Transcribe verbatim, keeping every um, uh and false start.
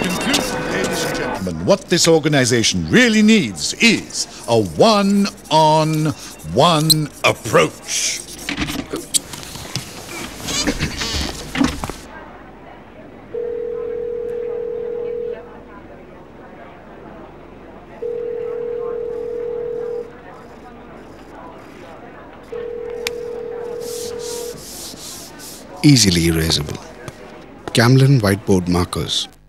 conclusion, ladies and gentlemen, what this organization really needs is a one-on-one approach. Easily erasable. Camlin Whiteboard Markers.